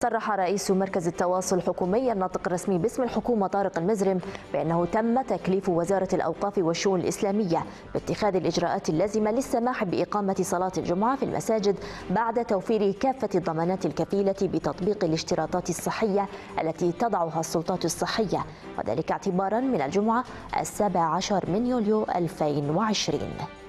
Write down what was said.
صرح رئيس مركز التواصل الحكومي الناطق الرسمي باسم الحكومة طارق المزرم بأنه تم تكليف وزارة الأوقاف والشؤون الإسلامية باتخاذ الإجراءات اللازمة للسماح بإقامة صلاة الجمعة في المساجد بعد توفير كافة الضمانات الكفيلة بتطبيق الاشتراطات الصحية التي تضعها السلطات الصحية، وذلك اعتبارا من الجمعة 17 من يوليو 2020.